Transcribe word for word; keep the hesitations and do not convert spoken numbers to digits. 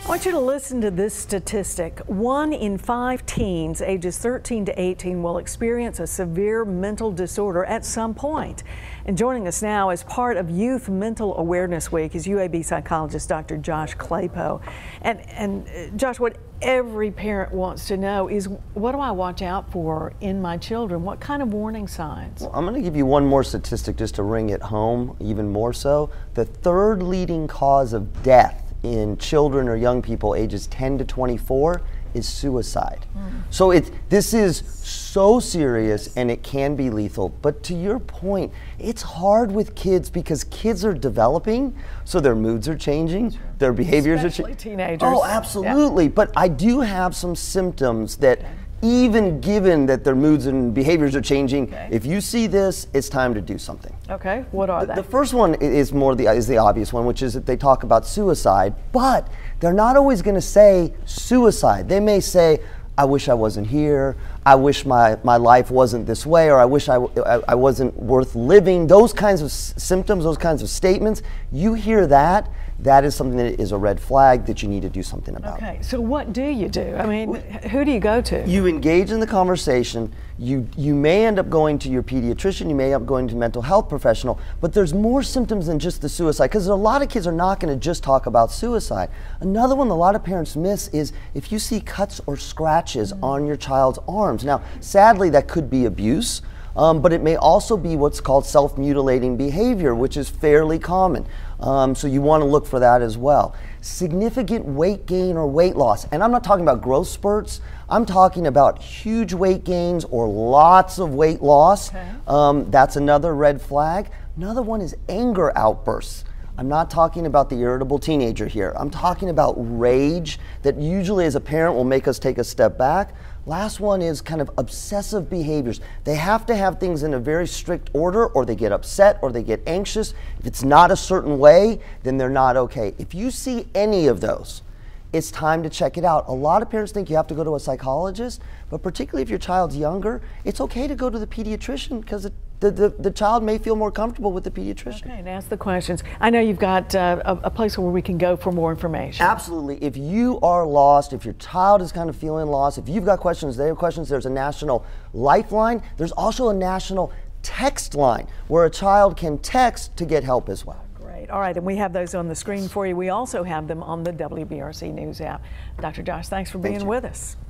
I want you to listen to this statistic. One in five teens ages thirteen to eighteen will experience a severe mental disorder at some point. And joining us now as part of Youth Mental Awareness Week is U A B psychologist Doctor Josh Claypo. And, and uh, Josh, what every parent wants to know is, what do I watch out for in my children? What kind of warning signs? Well, I'm going to give you one more statistic just to ring it home even more so. The third leading cause of death in children or young people ages ten to twenty-four is suicide. Mm. So it, this is so serious and it can be lethal. But to your point, it's hard with kids because kids are developing, so their moods are changing, sure. their behaviors Especially are changing. teenagers. Oh, absolutely. Yeah. But I do have some symptoms that, okay. even given that their moods and behaviors are changing, okay. if you see this, it's time to do something. Okay, what are the, they? The first one is more the is the obvious one, which is that they talk about suicide, but they're not always going to say suicide. They may say, I wish I wasn't here, I wish my, my life wasn't this way, or I wish I, I, I wasn't worth living. Those kinds of s symptoms, those kinds of statements, you hear that, that is something that is a red flag that you need to do something about. Okay, so what do you do? I mean, who do you go to? You engage in the conversation. You, you may end up going to your pediatrician, you may end up going to a mental health professional, but there's more symptoms than just the suicide, because a lot of kids are not going to just talk about suicide. Another one a lot of parents miss is if you see cuts or scratches mm-hmm. on your child's arms. Now, sadly, that could be abuse. Um, but it may also be what's called self-mutilating behavior, which is fairly common. Um, so you want to look for that as well. Significant weight gain or weight loss, and I'm not talking about growth spurts, I'm talking about huge weight gains or lots of weight loss. Okay. Um, that's another red flag. Another one is anger outbursts. I'm not talking about the irritable teenager here. I'm talking about rage that usually as a parent will make us take a step back. Last one is kind of obsessive behaviors. They have to have things in a very strict order, or they get upset, or they get anxious. If it's not a certain way, then they're not okay. If you see any of those, it's time to check it out. A lot of parents think you have to go to a psychologist, but particularly if your child's younger, it's okay to go to the pediatrician because the, the, the child may feel more comfortable with the pediatrician. Okay, and ask the questions. I know you've got uh, a, a place where we can go for more information. Absolutely. If you are lost, if your child is kind of feeling lost, if you've got questions, they have questions, there's a national lifeline. There's also a national text line where a child can text to get help as well. Great. All right, and we have those on the screen for you. We also have them on the W B R C News app. Doctor Josh, thanks for being Thank you. with us.